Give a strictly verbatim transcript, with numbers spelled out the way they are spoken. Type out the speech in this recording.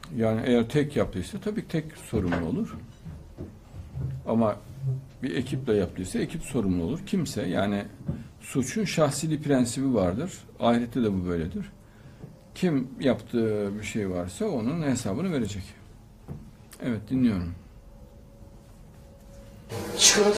Yani eğer tek yaptıysa tabii tek sorumlu olur. Ama bir ekiple yaptıysa ekip sorumlu olur. Kimse, yani suçun şahsili prensibi vardır. Ahirette de bu böyledir. Kim yaptığı bir şey varsa onun hesabını verecek. Evet, dinliyorum. Çikolata